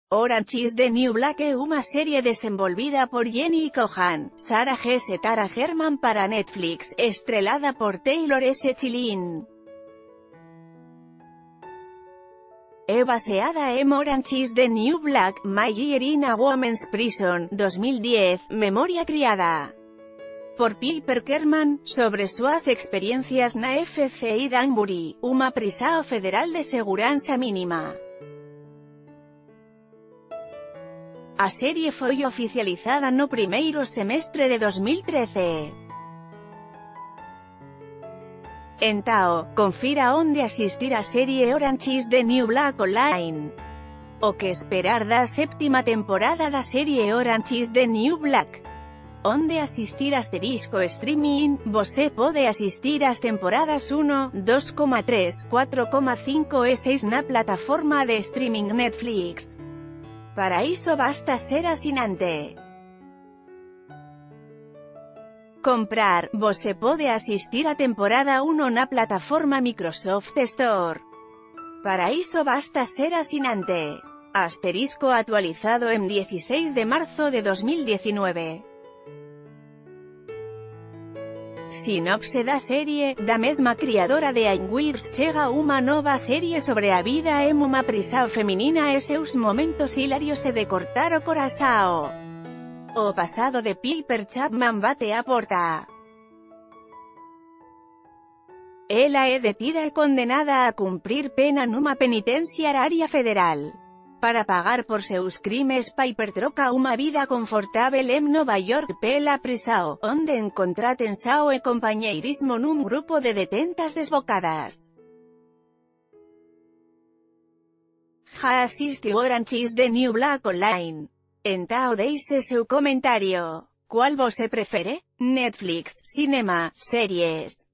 Orange is the New Black es una serie desenvolvida por Jenny Cohan, Sarah G. Tara Herman para Netflix, estrelada por Taylor S. Chilin. Baseada en Orange is the New Black, My Year in a Women's Prison, 2010, memoria criada por Piper Kerman, sobre sus experiencias na FCI Danbury, una prisao federal de seguranza mínima. A serie foi oficializada no primeiro semestre de 2013. Entao, confira onde asistir a serie Orange is the New Black online. O que esperar da séptima temporada da serie Orange is the New Black. Onde asistir *streaming, você pode asistir ás temporadas 1, 2,3, 4,5 e 6 na plataforma de streaming Netflix. Para iso basta ser asinante. Comprar, você pode asistir a temporada 1 na plataforma Microsoft Store. Para iso basta ser asinante. Actualizado en 16 de marzo de 2019. Sinopse da serie, da mesma criadora de Anguirs chega unha nova serie sobre a vida en unha prisao feminina e seus momentos hilarios e de cortar o corazao. O pasado de Piper Chapman bate a porta. Ela é detida e condenada a cumprir pena nunha penitenciaria federal. Para pagar por seus crimes, Piper troca unha vida confortável en Nova York pela prisao, onde encontra tensao e compañeirismo nun grupo de detentas desbocadas. Ja asistiu Orange is the New Black online. Entao deixe seu comentario. Cual você prefere? Netflix, cinema, series.